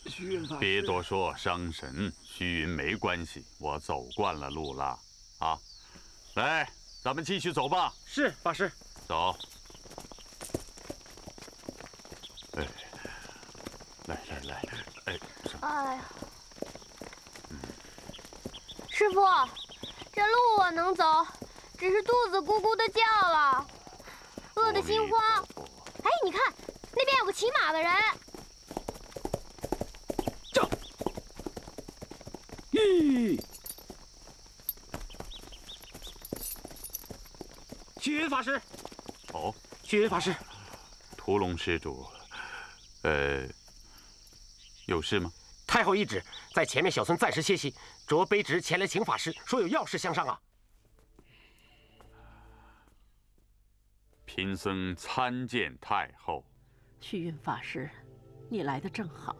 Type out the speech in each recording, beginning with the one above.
虚云法师， 别多说，伤神。虚云没关系，我走惯了路了。啊，来，咱们继续走吧。 是法师。 走。哎，来，哎，上。 哎呀，师傅，这路我能走，只是肚子咕咕的叫了，饿得心慌。哎，你看，那边有个骑马的人。 这，咦，虚云法师。 哦， 虚云法师， 屠龙施主，有事吗？ 太后懿旨，在前面小村暂时歇息，着卑职前来请法师，说有要事相商啊。 贫僧参见太后。 虚云法师，你来的正好。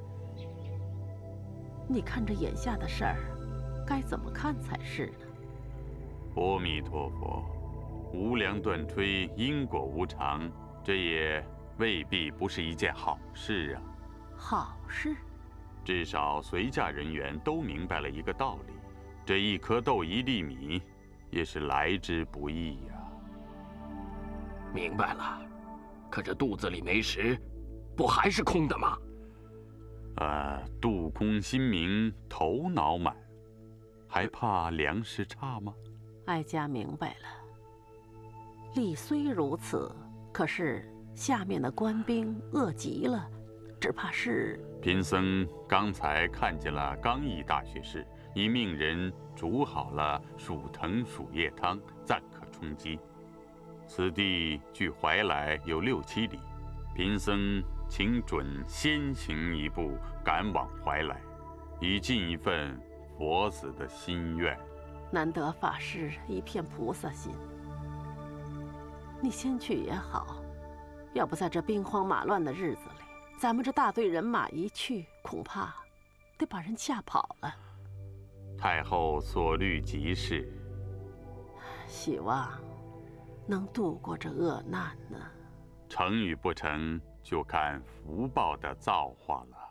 你看这眼下的事儿，该怎么看才是呢？ 阿弥陀佛，无量断推，因果无常，这也未必不是一件好事啊。 好事。 至少随驾人员都明白了一个道理：这一颗豆一粒米，也是来之不易呀。 明白了，可这肚子里没食，不还是空的吗？ 肚空心明，头脑满，还怕粮食差吗？ 哀家明白了。理虽如此，可是下面的官兵饿极了，只怕是…… 贫僧刚才看见了刚毅大学士已命人煮好了薯藤薯叶汤，暂可充饥。此地距怀来有6、7里，贫僧请准先行一步，赶往怀来，以尽一份佛子的心愿。 难得法师一片菩萨心，你先去也好，要不在这兵荒马乱的日子里，咱们这大队人马一去，恐怕得把人吓跑了。 太后所虑极是， 希望能度过这恶难呢。 成与不成，就看福报的造化了。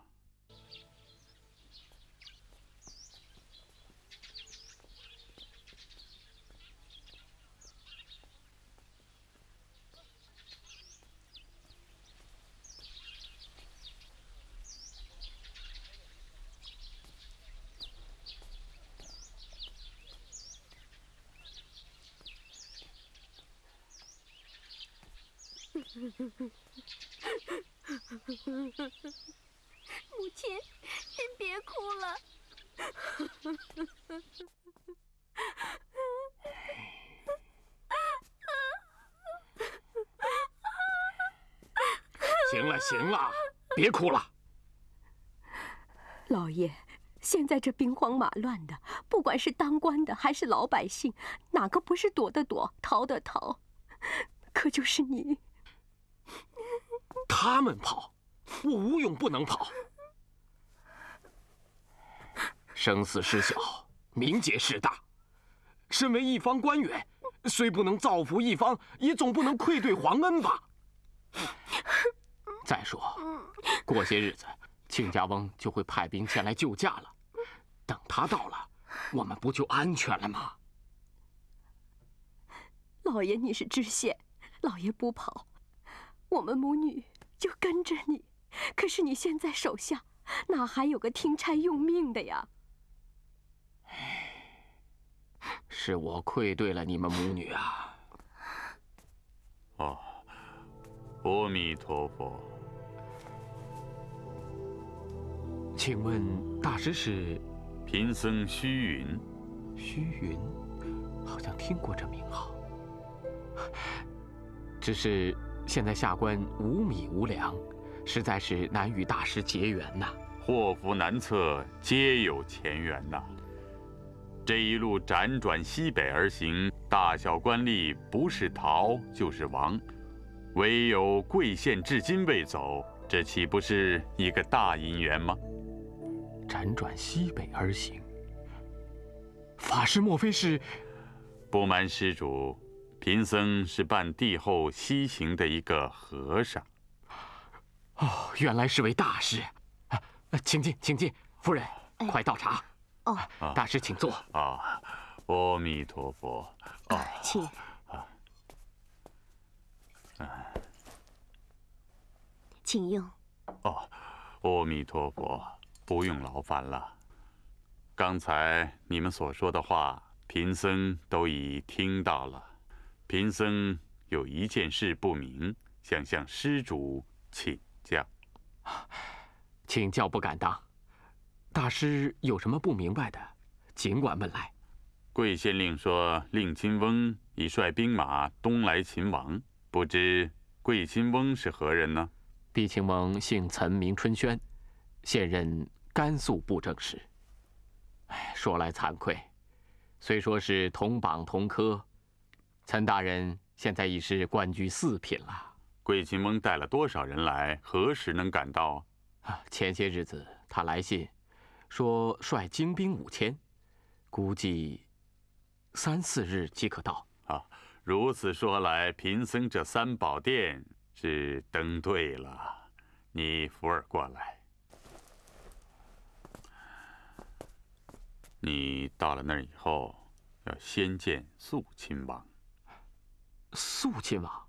母亲，您别哭了。 行了，别哭了。 老爷，现在这兵荒马乱的，不管是当官的还是老百姓，哪个不是躲的躲，逃的逃？可就是你， 他们跑，我吴勇不能跑。生死事小，民结事大。身为一方官员，虽不能造福一方，也总不能愧对皇恩吧？再说，过些日子，亲家翁就会派兵前来救驾了。等他到了，我们不就安全了吗？ 老爷你是知县，老爷不跑，我们母女就跟着你。可是你现在手下哪还有个听差用命的呀？ 是我愧对了你们母女啊！ 哦，阿弥陀佛。 请问大师是？ 贫僧虚云。 虚云，好像听过这名号。只是现在下官无米无粮，实在是难与大师结缘呐。 祸福难测，皆有前缘呐。这一路辗转西北而行，大小官吏不是逃就是亡，唯有贵县至今未走，这岂不是一个大姻缘吗？ 辗转西北而行，法师莫非是？ 不瞒施主，贫僧是办帝后西行的一个和尚。 哦，原来是位大师。 请进，请进，夫人，快倒茶。 哦， 大师请坐。 啊，阿弥陀佛。 请。请用。 阿弥陀佛，不用劳烦了。刚才你们所说的话，贫僧都已听到了。贫僧有一件事不明，想向施主请教。 请教不敢当，大师有什么不明白的，尽管问来。 贵县令说，令亲翁已率兵马东来秦王，不知贵亲翁是何人呢？ 毕亲翁姓岑，名春轩，现任甘肃布政使。说来惭愧，虽说是同榜同科，岑大人现在已是官居4品了。 贵亲翁带了多少人来？何时能赶到？ 前些日子他来信，说率精兵5000，估计3、4日即可到。 如此说来，贫僧这3宝殿是登对了。你扶儿过来。你到了那儿以后，要先见肃亲王。 肃亲王？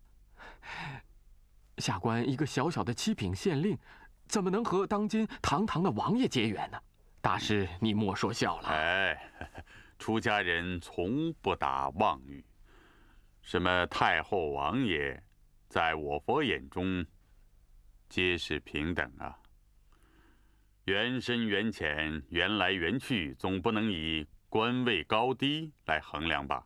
下官一个小小的7品县令，怎么能和当今堂堂的王爷结缘呢？大师，你莫说笑了。 出家人从不打妄语。什么太后、王爷，在我佛眼中，皆是平等啊。缘深缘浅，缘来缘去，总不能以官位高低来衡量吧？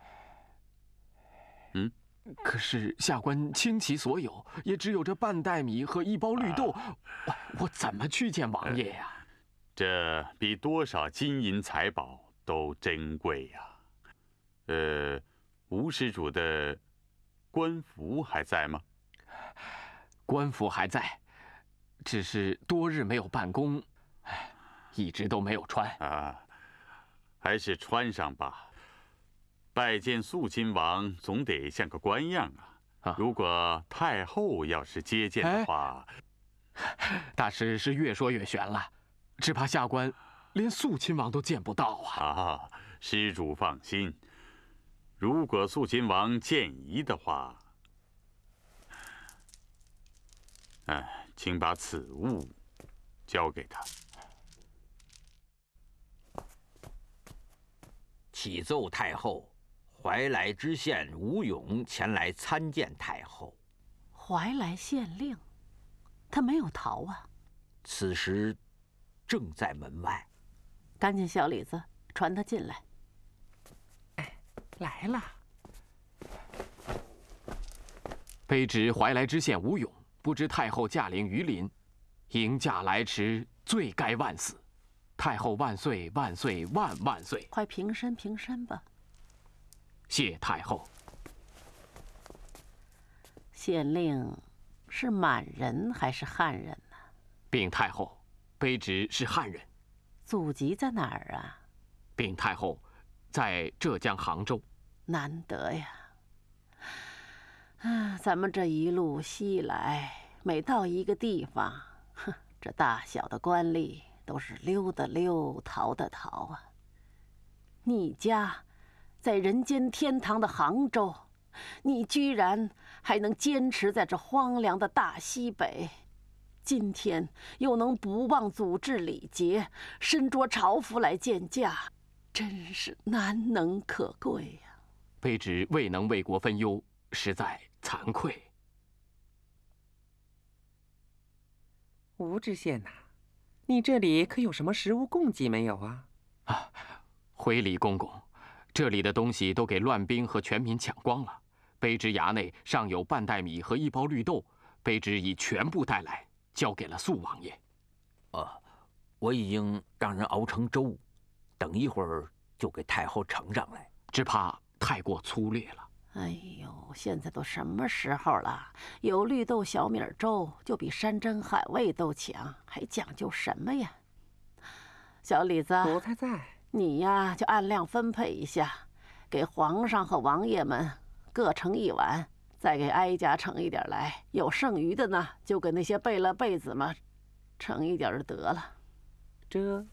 可是下官倾其所有，也只有这半袋米和1包绿豆，我怎么去见王爷呀？ 这比多少金银财宝都珍贵呀。吴施主的官服还在吗？ 官服还在，只是多日没有办公，一直都没有穿。 还是穿上吧。拜见肃亲王，总得像个官样啊。如果太后要是接见的话， 大师是越说越玄了，只怕下官连肃亲王都见不到啊。 施主放心，如果肃亲王见疑的话，请把此物交给他。 启奏太后，怀来知县吴勇前来参见太后。 怀来县令，他没有逃啊？ 此时正在门外。 赶紧，小李子，传他进来。 来了。 卑职怀来知县吴勇，不知太后驾临榆林，迎驾来迟，罪该万死。太后万岁万岁万万岁！ 快平身平身吧。 谢太后。 县令是满人还是汉人呢？ 禀太后，卑职是汉人。 祖籍在哪儿啊？ 禀太后，在浙江杭州。 难得呀！咱们这一路西来，每到一个地方，这大小的官吏都是溜的溜，逃的逃啊。你家在人间天堂的杭州，你居然还能坚持在这荒凉的大西北，今天又能不忘祖制礼节，身着朝服来见驾，真是难能可贵呀！ 卑职未能为国分忧，实在惭愧。 吴知县呐，你这里可有什么食物供给没有啊？ 回礼公公，这里的东西都给乱兵和全民抢光了。卑职衙内尚有半袋米和1包绿豆，卑职已全部带来，交给了肃王爷。 我已经让人熬成粥，等一会儿就给太后呈上来。 只怕太过粗劣了。 哎呦，现在都什么时候了？有绿豆小米粥就比山珍海味都强，还讲究什么呀？小李子， 奴才在。 你呀就按量分配一下，给皇上和王爷们各盛1碗，再给哀家盛一点来。有剩余的呢，就给那些贝勒贝子们盛一点儿得了。 这，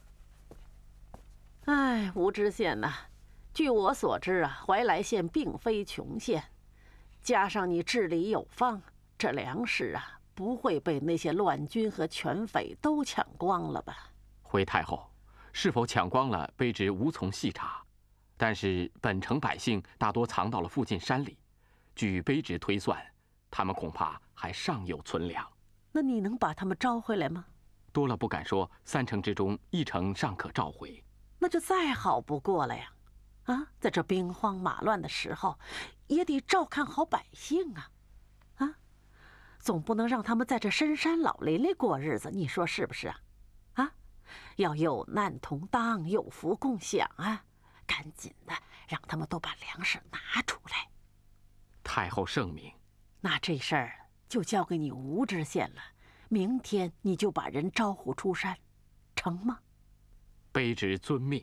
哎，吴知县呐，据我所知啊，怀来县并非穷县，加上你治理有方，这粮食啊不会被那些乱军和权匪都抢光了吧？ 回太后，是否抢光了，卑职无从细查。但是本城百姓大多藏到了附近山里，据卑职推算，他们恐怕还尚有存粮。 那你能把他们招回来吗？ 多了不敢说，3城之中1城尚可召回。 那就再好不过了呀！啊，在这兵荒马乱的时候，也得照看好百姓啊！啊，总不能让他们在这深山老林里过日子，你说是不是啊？啊，要有难同当，有福共享啊！赶紧的，让他们都把粮食拿出来。 太后圣明。 那这事儿就交给你吴知县了。明天你就把人招呼出山，成吗？ 卑职遵命。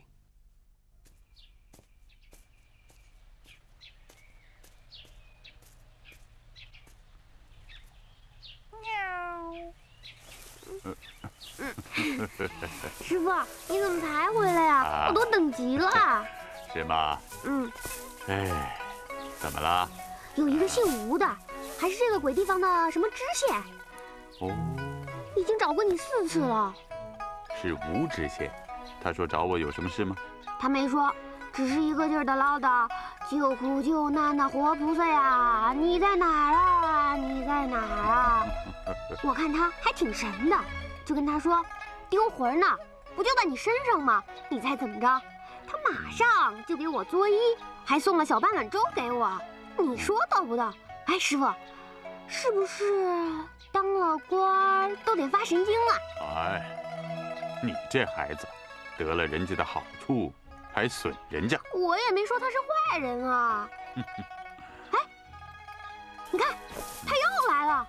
师傅，你怎么才回来呀？我都等急了。 是吗？哎，怎么了？ 有一个姓吴的，还是这个鬼地方的什么知县。已经找过你4次了。 是吴知县，他说找我有什么事吗？ 他没说，只是一个劲儿的唠叨，救苦救难的活菩萨呀，你在哪儿啊？你在哪儿啊？我看他还挺神的，就跟他说，丢魂呢，不就在你身上吗？你猜怎么着？他马上就给我作揖，还送了小半碗粥给我。你说逗不逗？哎，师傅，是不是当了官都得发神经啊？ 哎，你这孩子，得了人家的好处，还损人家。 我也没说他是坏人啊。哎，你看，他又来了。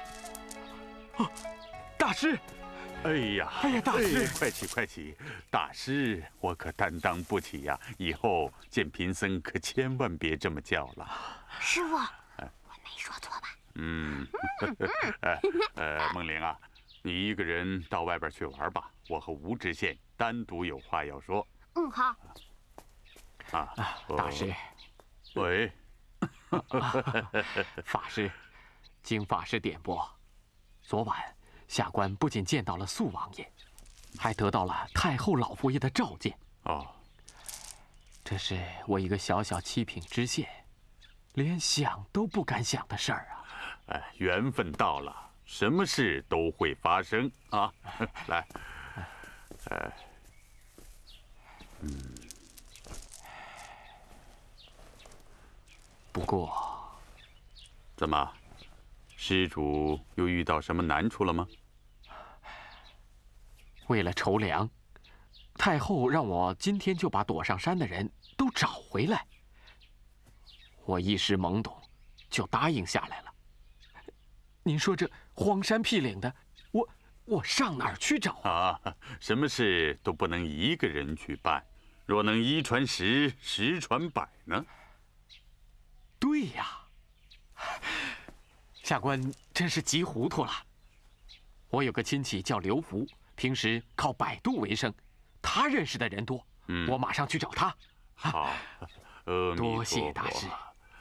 大师！ 哎呀， 大师， 快起快起！大师，我可担当不起呀，以后见贫僧可千万别这么叫了。 师傅，我没说错吧？ 梦玲啊，你一个人到外边去玩吧，我和吴知县单独有话要说。 好。 大师， 喂， 法师，经法师点拨，昨晚下官不仅见到了肃王爷，还得到了太后老佛爷的召见。这是我一个小小7品知县，连想都不敢想的事儿啊！ 哎，缘分到了，什么事都会发生啊！来， 不过， 怎么，施主又遇到什么难处了吗？ 为了筹粮，太后让我今天就把躲上山的人都找回来。我一时懵懂，就答应下来了。您说这荒山僻岭的，我上哪儿去找啊？ 什么事都不能一个人去办，若能1传10，10传100呢？ 对呀，下官真是急糊涂了。我有个亲戚叫刘福，平时靠摆渡为生，他认识的人多，我马上去找他。 好，阿弥陀佛。 多谢大师。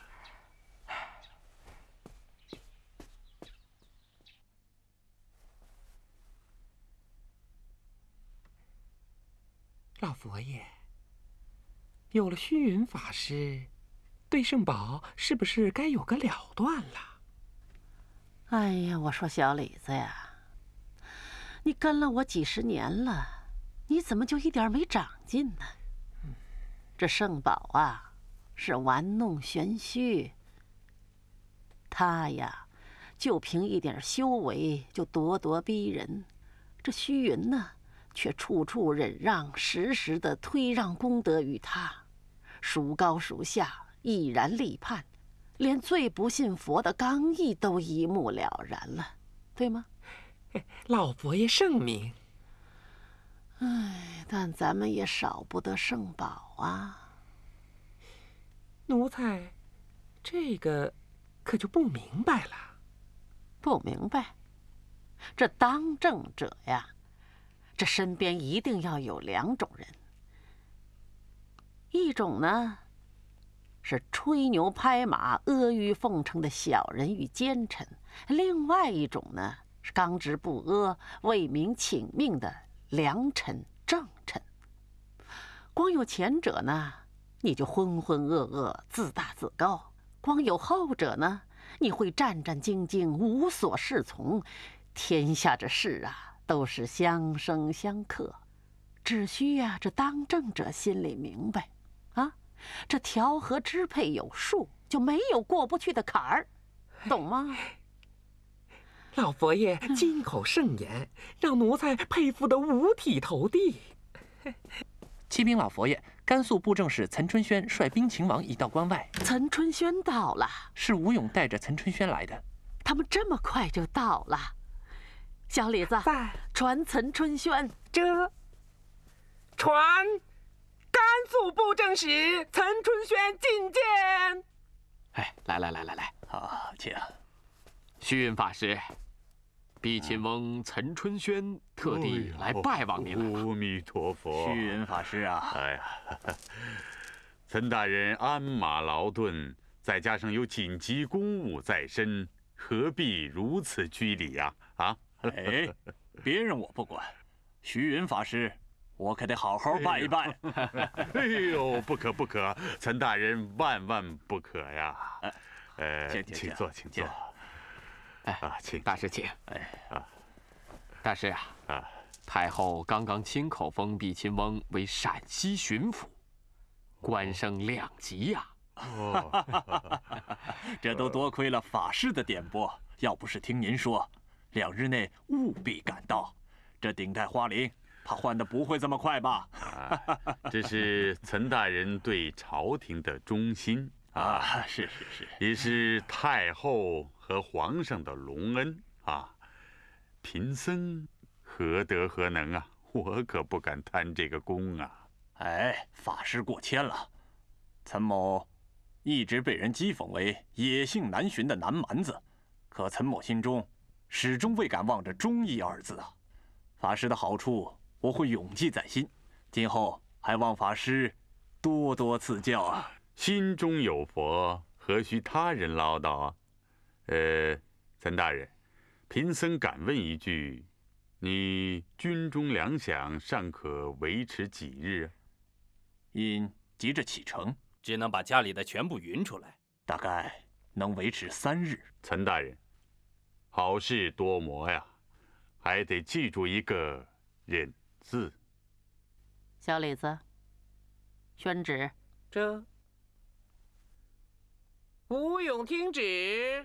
老佛爷，有了虚云法师，对圣宝是不是该有个了断了？ 哎呀，我说小李子呀，你跟了我几十年了，你怎么就一点没长进呢？这圣宝啊，是玩弄玄虚，他呀，就凭一点修为就咄咄逼人，这虚云呢，却处处忍让，时时的推让功德于他，孰高孰下，毅然立判，连最不信佛的刚毅都一目了然了，对吗？ 老佛爷圣明。 哎，但咱们也少不得圣宝啊。 奴才，这个可就不明白了。 不明白？ 这当政者呀，这身边一定要有2种人。一种呢，是吹牛拍马、阿谀奉承的小人与奸臣；另外一种呢，是刚直不阿、为民请命的良臣正臣。光有前者呢，你就浑浑噩噩、自大自高；光有后者呢，你会战战兢兢、无所适从。天下这事啊，都是相生相克，只需呀，这当政者心里明白，啊，这调和支配有数，就没有过不去的坎儿，懂吗？ 老佛爷金口圣言，让奴才佩服得五体投地。启禀老佛爷，甘肃布政使岑春轩率兵勤王已到关外。 岑春轩到了， 是吴勇带着岑春轩来的。 他们这么快就到了。小李子，传岑春轩。 这传甘肃布政使岑春轩觐见。 哎，来， 啊，请。 虚云法师，碧琴翁岑春轩特地来拜望您了。 阿弥陀佛。 虚云法师啊， 哎呀，岑大人鞍马劳顿，再加上有紧急公务在身，何必如此拘礼呀？啊？ 哎，别人我不管，虚云法师，我可得好好拜一拜。 哎呦，不可，岑大人万不可呀！请坐。 哎啊，请大师请。大师啊，太后刚刚亲口封碧琴翁为陕西巡抚，官升2级呀。 这都多亏了法师的点拨，要不是听您说，2日内务必赶到，这顶戴花翎怕换的不会这么快吧？ 这是岑大人对朝廷的忠心啊！ 是， 也是太后和皇上的隆恩啊！贫僧何德何能啊？我可不敢贪这个功啊！ 哎，法师过谦了，岑某一直被人讥讽为野性难寻的南蛮子，可岑某心中始终未敢忘着忠义2字啊！法师的好处我会永记在心，今后还望法师多多赐教啊！ 心中有佛，何须他人唠叨啊？岑大人，贫僧敢问一句，你军中粮饷尚可维持几日？ 因急着启程， 只能把家里的全部匀出来， 大概能维持3日。 岑大人，好事多磨呀，还得记住一个忍字。 小李子，宣旨。 这吴勇听旨。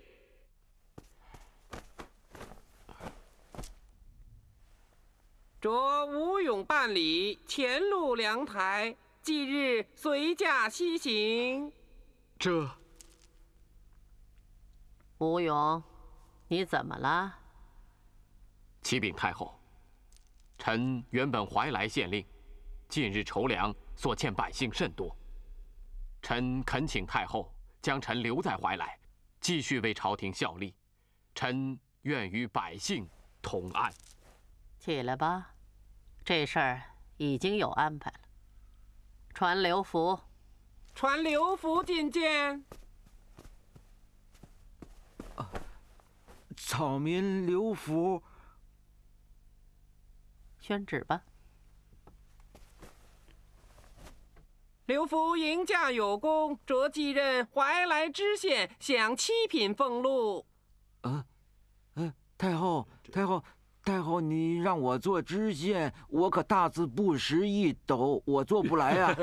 着吴勇办理前路粮台，即日随驾西行。 这吴勇，你怎么了？ 启禀太后，臣原本怀来县令，近日筹粮所欠百姓甚多，臣恳请太后将臣留在怀来，继续为朝廷效力。臣愿与百姓同安。 起来吧，这事儿已经有安排了。传刘福。 传刘福觐见。 草民刘福。 宣旨吧。 刘福迎驾有功，着继任怀来知县，享7品俸禄。 太后，你让我做知县，我可大字不识1斗，我做不来呀。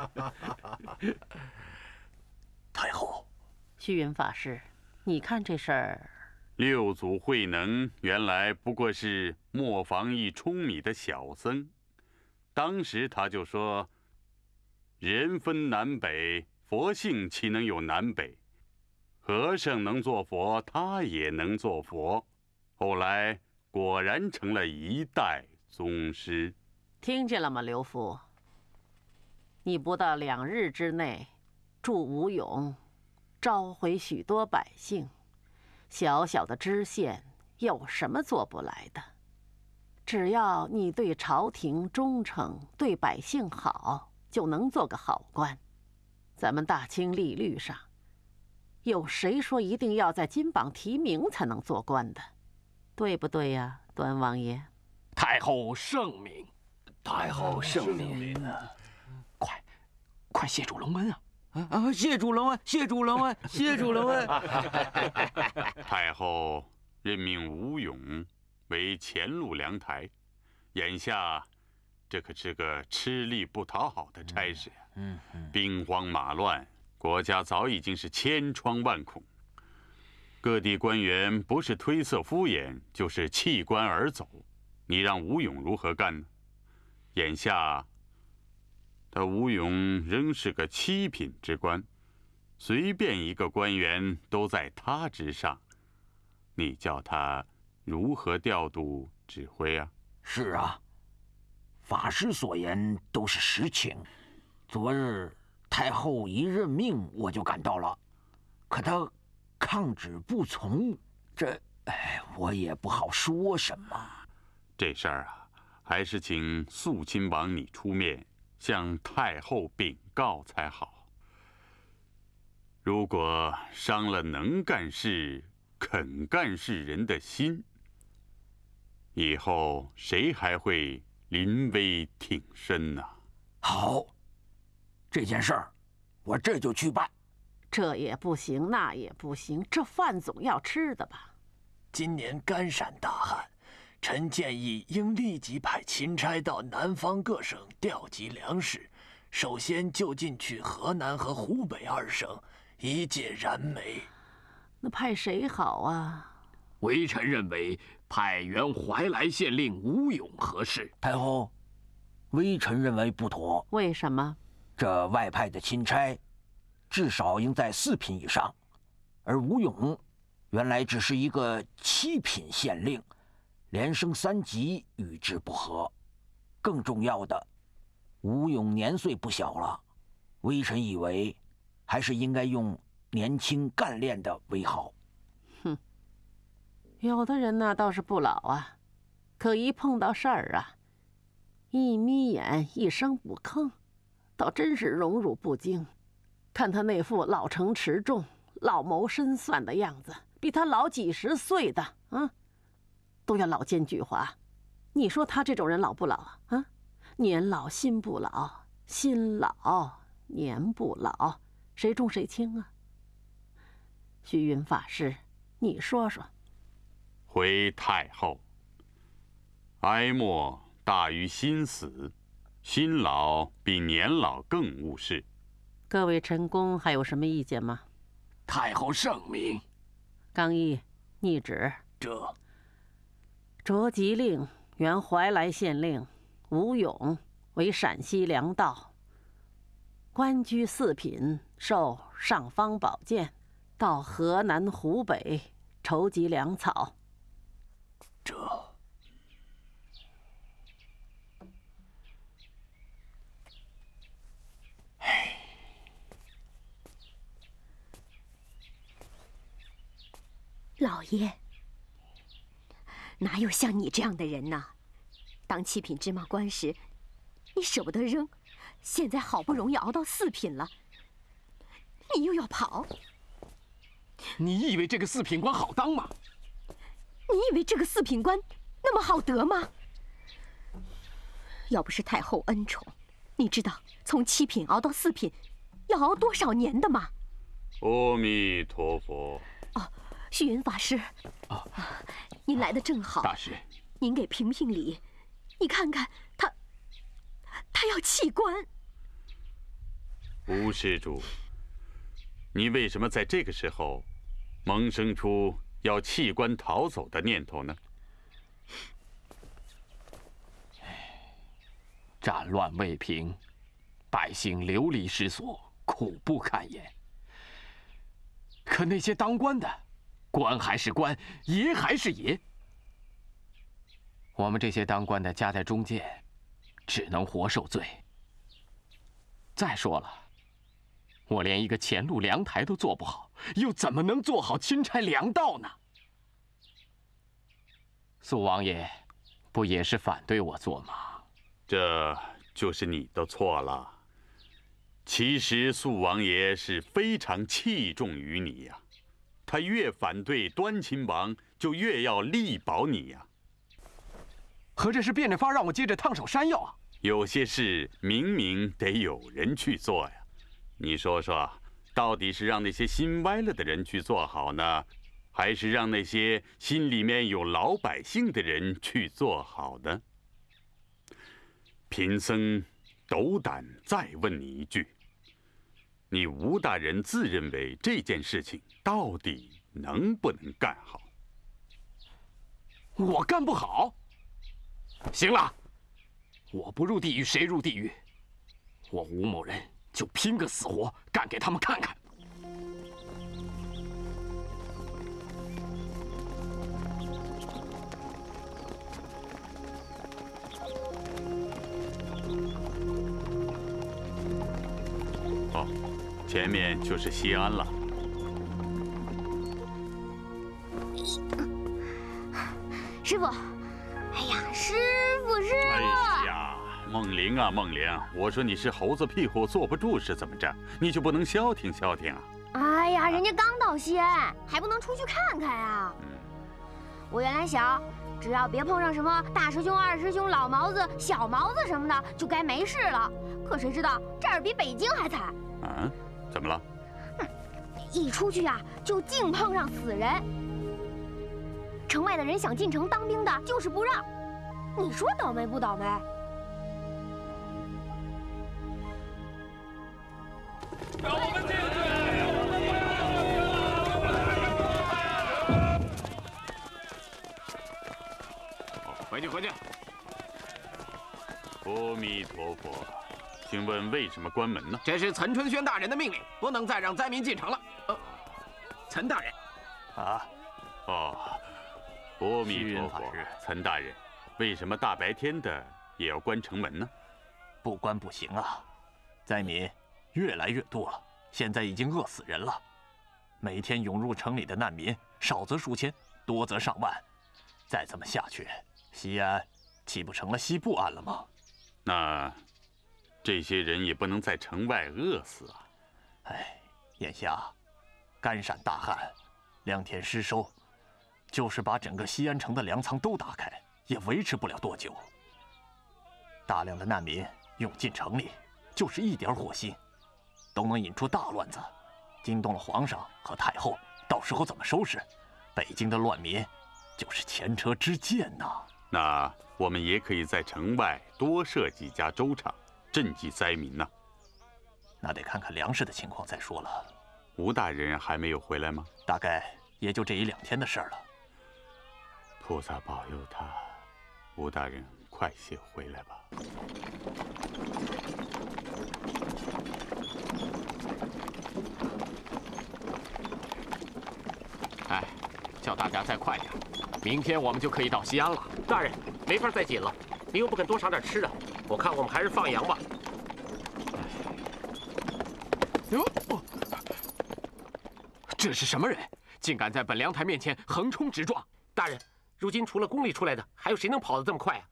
太后， 虚云法师，你看这事儿。 六祖慧能原来不过是磨坊一舂米的小僧，当时他就说：“人分南北，佛性岂能有南北？和尚能做佛，他也能做佛。”后来果然成了一代宗师。 听见了吗，刘福？你不到2日之内，助吴勇召回许多百姓，小小的知县有什么做不来的？只要你对朝廷忠诚，对百姓好，就能做个好官。咱们大清历律上，有谁说一定要在金榜题名才能做官的？对不对呀，端王爷？ 太后圣明， 太后圣明啊！快谢主隆恩啊！ 谢主隆恩，谢主隆恩，谢主隆恩。 太后任命吴勇为前路粮台，眼下这可是个吃力不讨好的差事呀。兵荒马乱，国家早已经是千疮万孔，各地官员不是推塞敷衍，就是弃官而走。你让吴勇如何干呢？眼下他吴勇仍是个七品之官，随便一个官员都在他之上，你叫他如何调度指挥啊？ 是啊，法师所言都是实情。昨日太后一任命，我就赶到了，可他抗旨不从，我也不好说什么。 这事儿啊，还是请肃亲王你出面向太后禀告才好。如果伤了能干事、肯干事人的心，以后谁还会临危挺身呢？ 好，这件事儿，我这就去办。 这也不行，那也不行，这饭总要吃的吧？ 今年甘陕大旱，臣建议应立即派钦差到南方各省调集粮食，首先就近去河南和湖北2省，以解燃眉。 那派谁好啊？ 微臣认为派原怀来县令吴勇合适。 太后，微臣认为不妥。 为什么？ 这外派的钦差，至少应在4品以上，而吴勇原来只是一个7品县令，连升3级与之不合。更重要的，吴勇年岁不小了，微臣以为还是应该用年轻干练的为好。 哼，有的人呢倒是不老啊，可一碰到事儿啊，一眯眼一声不吭，倒真是荣辱不惊。看他那副老成持重、老谋深算的样子，比他老几十岁的都要老奸巨猾。你说他这种人老不老啊？年老心不老，心老年不老，谁重谁轻啊？虚云法师，你说说。 回太后，哀莫大于心死，心老比年老更务事。 各位臣工还有什么意见吗？ 太后圣明。 刚毅，逆旨。 这着吉令原怀来县令吴勇为陕西粮道，官居4品，受尚方宝剑，到河南、湖北筹集粮草。 这老爷，哪有像你这样的人呢？当7品芝麻官时，你舍不得扔，现在好不容易熬到4品了，你又要跑。 你以为这个4品官好当吗？ 你以为这个4品官那么好得吗？要不是太后恩宠，你知道从7品熬到4品要熬多少年的吗？ 阿弥陀佛。 虚云法师，您来的正好。 大师， 您给评评理，你看看他要弃官。 吴施主，你为什么在这个时候萌生出要弃官逃走的念头呢？ 战乱未平，百姓流离失所，苦不堪言。可那些当官的，官还是官，爷还是爷。我们这些当官的夹在中间，只能活受罪。再说了，我连一个前路粮台都做不好，又怎么能做好钦差粮道呢？ 苏王爷，不也是反对我做吗？ 这就是你的错了。其实苏王爷是非常器重于你呀，他越反对端亲王，就越要力保你呀。 合着是变着法让我接着烫手山药啊？ 有些事明明得有人去做呀，你说说，到底是让那些心歪了的人去做好呢，还是让那些心里面有老百姓的人去做好呢？贫僧斗胆再问你一句，你吴大人自认为这件事情到底能不能干好？ 我干不好。行了，我不入地狱谁入地狱？我吴某人就拼个死活，干给他们看看。 哦，前面就是西安了。 师傅。哎呀，师傅！ 哎呀，梦玲啊，梦玲，我说你是猴子屁股坐不住是怎么着？你就不能消停消停啊？ 哎呀，人家刚到西安，还不能出去看看呀？我原来想，只要别碰上什么大师兄、二师兄、老毛子、小毛子什么的，就该没事了。可谁知道这儿比北京还惨。 啊？怎么了？ 一出去啊，就净碰上死人。城外的人想进城当兵的，就是不让。你说倒霉不倒霉？ 让我们进去！回去，回去。阿弥陀佛，请问为什么关门呢？ 这是岑春轩大人的命令，不能再让灾民进城了。岑大人， 阿弥陀佛，岑大人，为什么大白天的也要关城门呢？ 不关不行啊！灾民越来越多了，现在已经饿死人了。每天涌入城里的难民，少则数千，多则上万。再这么下去，西安岂不成了西部安了吗？ 那这些人也不能在城外饿死啊！ 哎，眼下干闪大旱，2天失收。就是把整个西安城的粮仓都打开，也维持不了多久。大量的难民涌进城里，就是一点火星，都能引出大乱子，惊动了皇上和太后。到时候怎么收拾？北京的乱民就是前车之鉴呐。 那我们也可以在城外多设几家粥厂，赈济灾民呐。 那得看看粮食的情况再说了。 吴大人还没有回来吗？ 大概也就这1、2天的事了。 菩萨保佑他，吴大人快些回来吧。 哎，叫大家再快点，明天我们就可以到西安了。 大人，没法再紧了，你又不肯多赏点吃的，我看我们还是放羊吧。 这是什么人？竟敢在本凉台面前横冲直撞！ 大人。如今除了宫里出来的，还有谁能跑得这么快啊？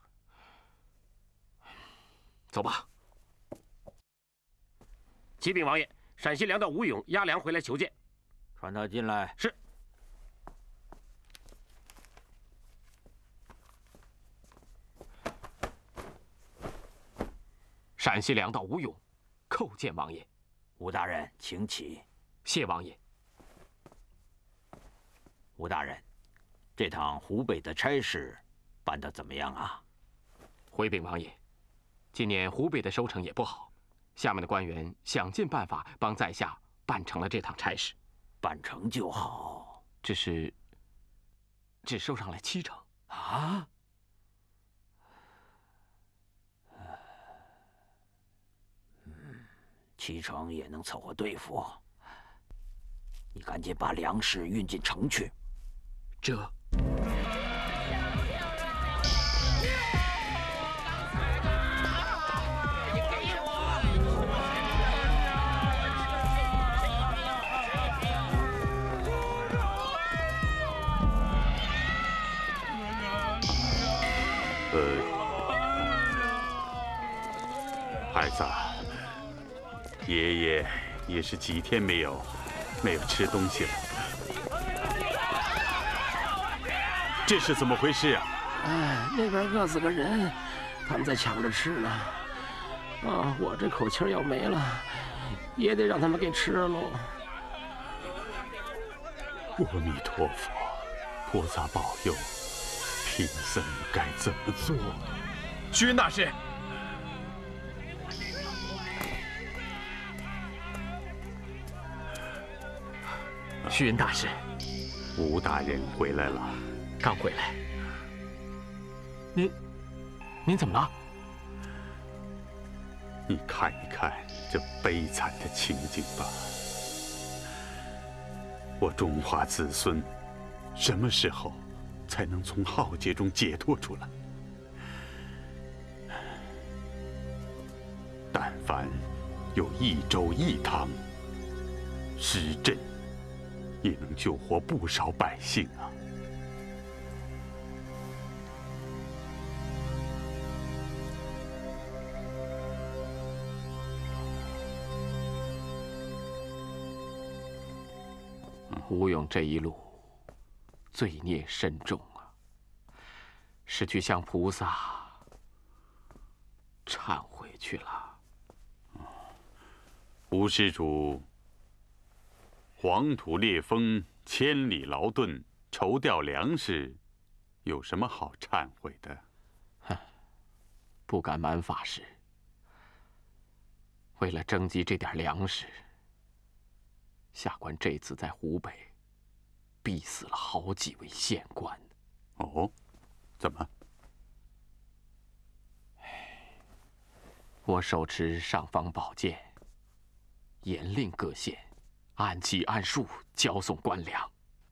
走吧。 启禀王爷，陕西粮道吴勇押粮回来求见。 传他进来。 是。 陕西粮道吴勇，叩见王爷。 吴大人，请起。 谢王爷。 吴大人。这趟湖北的差事办得怎么样啊？ 回禀王爷，今年湖北的收成也不好，下面的官员想尽办法帮在下办成了这趟差事。 办成就好， 只收上来7成啊，7成也能凑合对付。你赶紧把粮食运进城去。 这。 孩子，爷爷也是几天没有吃东西了，这是怎么回事啊？ 哎，那边饿死个人，他们在抢着吃呢。啊，我这口气要没了，也得让他们给吃喽。 阿弥陀佛，菩萨保佑，贫僧该怎么做？ 虚云大师。 虚云大师， 吴大人回来了， 刚回来。您怎么了？ 你看一看这悲惨的情景吧。我中华子孙，什么时候才能从浩劫中解脱出来？但凡有一粥一汤，施赈。 也能救活不少百姓啊！ 吴勇这一路罪孽深重啊，是去向菩萨忏悔去了。 吴施主。 黄土裂风，千里劳顿，筹调粮食，有什么好忏悔的？ 哼，不敢瞒法师，为了征集这点粮食，下官这次在湖北逼死了好几位县官。 哦，怎么？ 我手持尚方宝剑，严令各县。 按期按数交送官粮。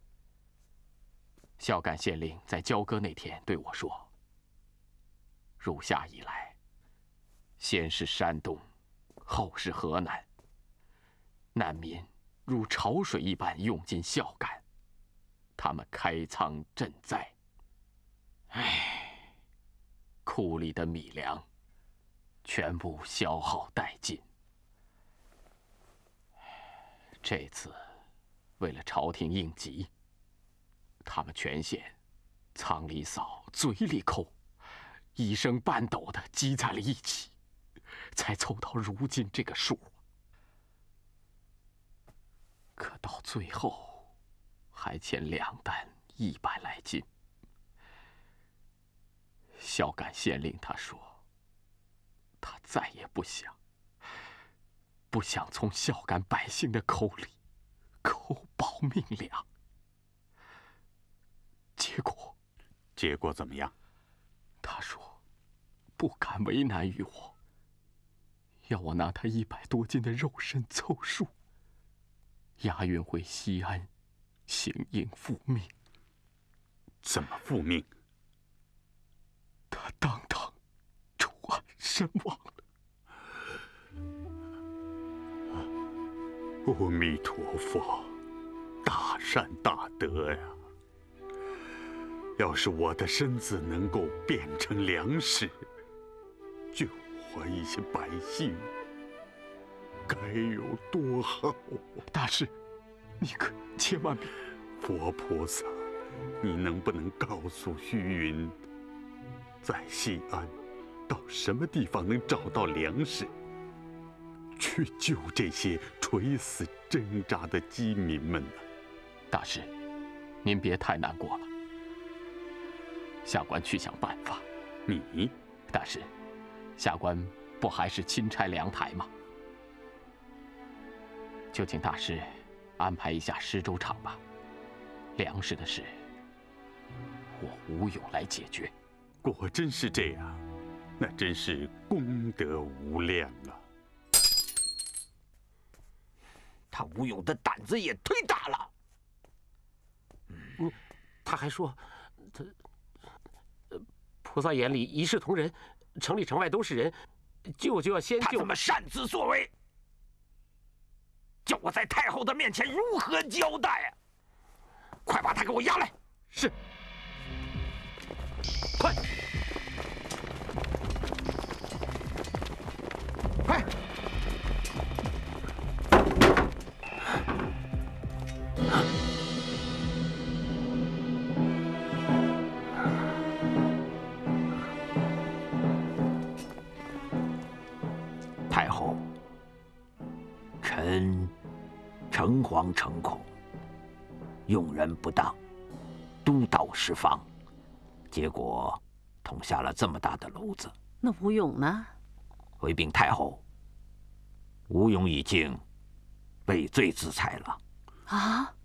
孝感县令在交割那天对我说：“入夏以来，先是山东，后是河南，难民如潮水一般涌进孝感，他们开仓赈灾。唉，库里的米粮全部消耗殆尽。” 这次，为了朝廷应急，他们全县仓里扫，嘴里抠，一升半斗的积在了一起，才凑到如今这个数。可到最后，还欠2担100来斤。孝感县令他说，他再也不想从孝感百姓的口里抠保命粮。结果怎么样？他说不敢为难于我，要我拿他100多斤的肉身凑数，押运回西安，行应复命。 怎么复命？ 他当场出案身亡了。 阿弥陀佛，大善大德呀！要是我的身子能够变成粮食，救活一些百姓，该有多好！ 大师，你可千万别…… 佛菩萨，你能不能告诉虚云，在西安到什么地方能找到粮食？ 去救这些垂死挣扎的饥民们呢？ 大师，您别太难过了。下官去想办法。 你， 大师，下官不还是钦差粮台吗？就请大师安排一下施粥厂吧。粮食的事，我吴勇来解决。 果真是这样，那真是功德无量啊！ 他吴勇的胆子也忒大了。 他还说，菩萨眼里一视同仁，城里城外都是人，救就要先救。 他怎么擅自作为？叫我在太后的面前如何交代啊？快把他给我押来！ 是。快！ 诚惶诚恐，用人不当，督导失方，结果捅下了这么大的篓子。 那吴勇呢？ 回禀太后，吴勇已经畏罪自裁了。 啊！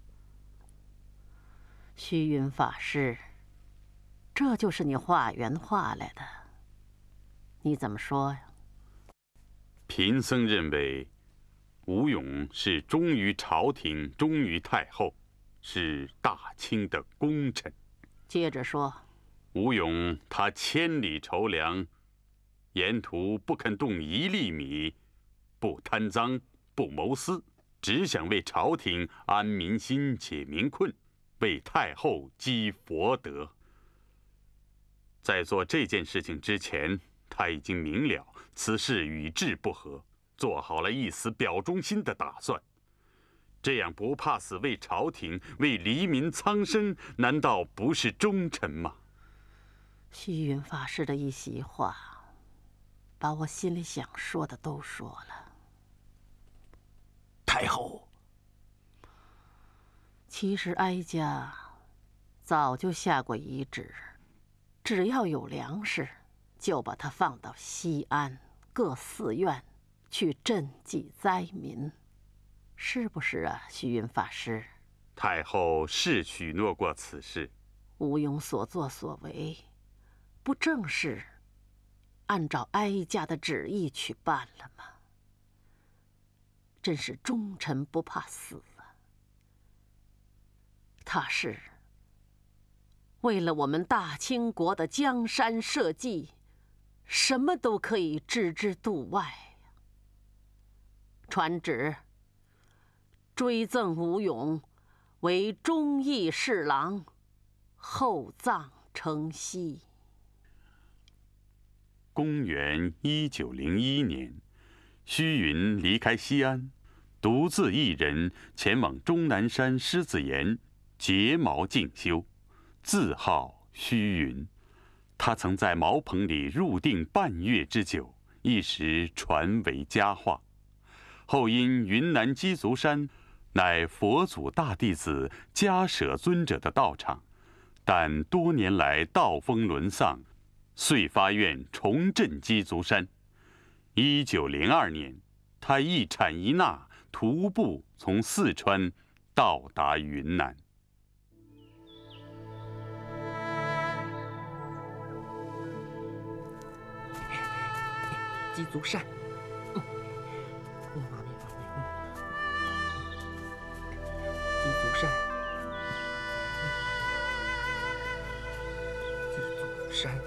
虚云法师，这就是你化缘化来的？你怎么说呀？ 贫僧认为，吴勇是忠于朝廷、忠于太后，是大清的功臣。 接着说。 吴勇他千里筹粮，沿途不肯动一粒米，不贪赃，不谋私，只想为朝廷安民心、解民困，为太后积佛德。在做这件事情之前，他已经明了此事与制不合，做好了一死表忠心的打算。这样不怕死为朝廷、为黎民苍生，难道不是忠臣吗？ 虚云法师的一席话，把我心里想说的都说了。 太后， 其实哀家早就下过遗旨，只要有粮食，就把它放到西安各寺院去赈济灾民，是不是啊，虚云法师？ 太后是许诺过此事。 吴勇所作所为，不正是按照哀家的旨意去办了吗？真是忠臣不怕死啊！他是为了我们大清国的江山社稷，什么都可以置之度外。传旨，追赠吴勇为忠义侍郎，厚葬城西。 公元1901年，虚云离开西安，独自一人前往终南山狮子岩结毛静修，自号虚云。他曾在茅棚里入定半月之久，一时传为佳话。后因云南鸡足山乃佛祖大弟子迦舍尊者的道场，但多年来道风沦丧，遂发愿重振鸡足山。1902年，他一产一纳，徒步从四川到达云南。 鸡足山，鸡足山，鸡足山。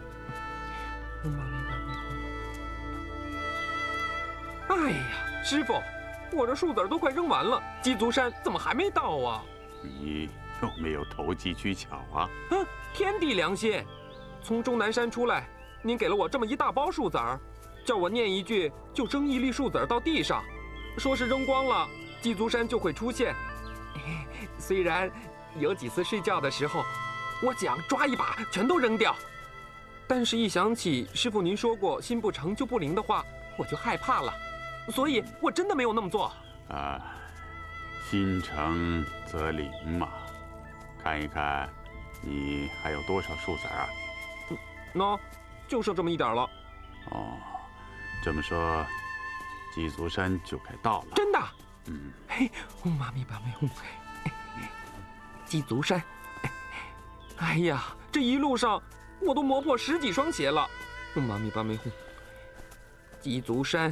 哎呀，师傅，我这树籽都快扔完了，鸡足山怎么还没到啊？ 你有没有投机取巧啊？ 哼，天地良心！从终南山出来，您给了我这么一大包树籽儿，叫我念一句就扔一粒树籽儿到地上，说是扔光了，鸡足山就会出现。虽然有几次睡觉的时候，我想抓一把全都扔掉，但是一想起师傅您说过心不诚就不灵的话，我就害怕了，所以我真的没有那么做。 啊，心诚则灵嘛。看一看，你还有多少树籽啊？ 喏，就剩这么一点了。 哦，这么说，鸡足山就该到了。 真的？ 嗯。 嘿，妈咪吧咪哄，鸡足山。哎呀，这一路上我都磨破10几双鞋了。妈咪吧咪哄，鸡足山。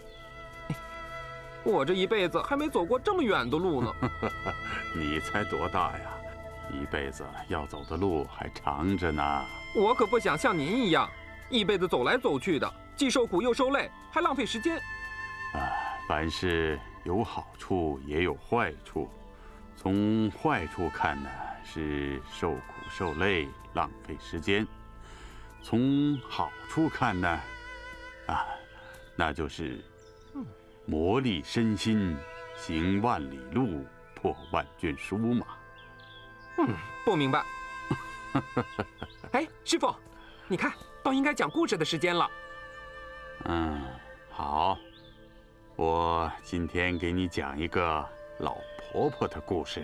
我这一辈子还没走过这么远的路呢。 你才多大呀？一辈子要走的路还长着呢。 我可不想像您一样，一辈子走来走去的，既受苦又受累，还浪费时间。 凡事有好处也有坏处，从坏处看呢，是受苦受累，浪费时间；从好处看呢，那就是磨砺身心，行万里路，破万卷书嘛。 不明白。哎，师傅，你看到应该讲故事的时间了。 好，我今天给你讲一个老婆婆的故事。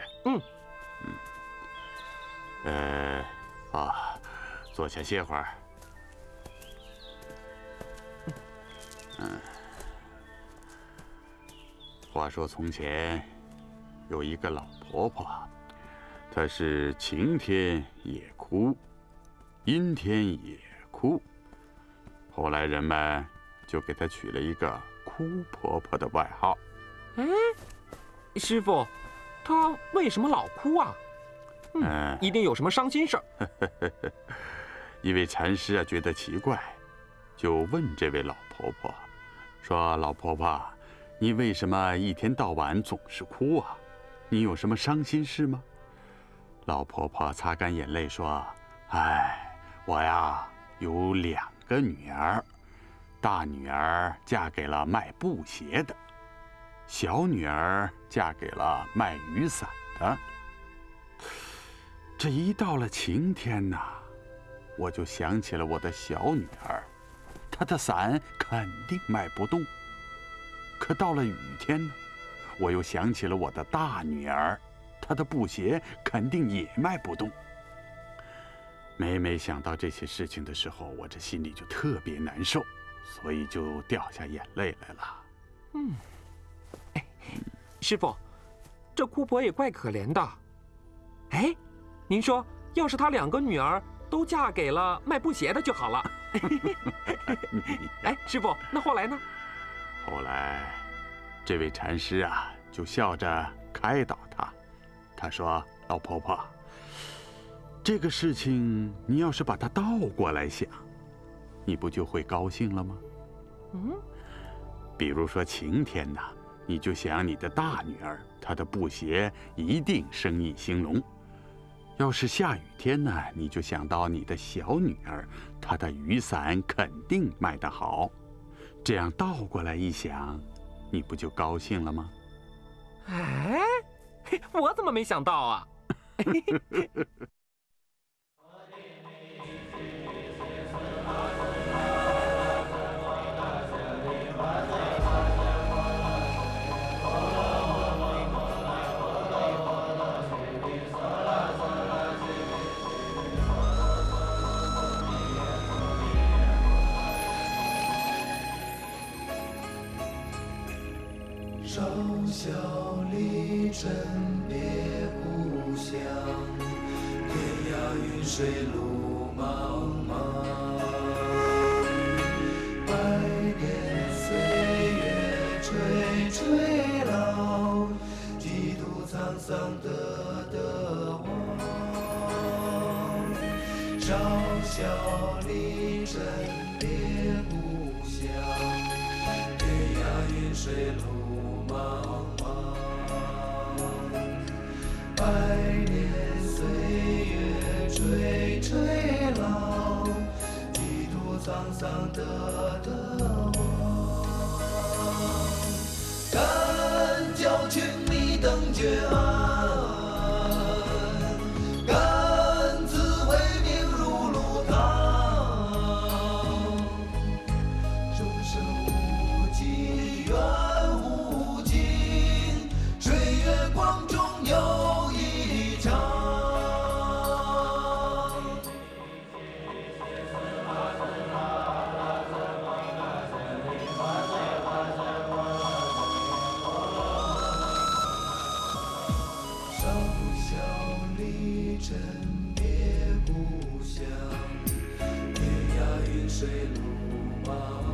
坐下歇会儿。话说从前有一个老婆婆，她是晴天也哭，阴天也哭，后来人们就给她取了一个哭婆婆的外号。 师傅，她为什么老哭啊？一定有什么伤心事儿。 一位禅师啊觉得奇怪，就问这位老婆婆说：“老婆婆，你为什么一天到晚总是哭啊？你有什么伤心事吗？”老婆婆擦干眼泪说：“我呀有2个女儿，大女儿嫁给了卖布鞋的，小女儿嫁给了卖雨伞的。这一到了晴天呐，我就想起了我的小女儿，她的伞肯定卖不动。可到了雨天呢，我又想起了我的大女儿，她的布鞋肯定也卖不动。每想到这些事情的时候，我这心里就特别难受，所以就掉下眼泪来了。 师傅，这哭婆也怪可怜的。您说，要是她2个女儿都嫁给了卖布鞋的就好了。师傅，那后来呢？ 后来，这位禅师啊，就笑着开导她。他说：“老婆婆，这个事情你要是把它倒过来想，你不就会高兴了吗？比如说晴天呐，你就想你的大女儿，她的布鞋一定生意兴隆。要是下雨天呢，你就想到你的小女儿，她的雨伞肯定卖得好。这样倒过来一想，你不就高兴了吗？” 我怎么没想到啊？ 少小离尘别故乡，天涯云水路茫茫。百年岁月垂垂老，几度沧桑得忘。少小离尘别故乡，天涯云水路。百年岁月垂垂老，几度沧桑得忘。敢教群里登绝岸，敢自为名入路堂。终生无际远无尽，水月光中有一场。少小离尘别故乡，天涯云水路茫。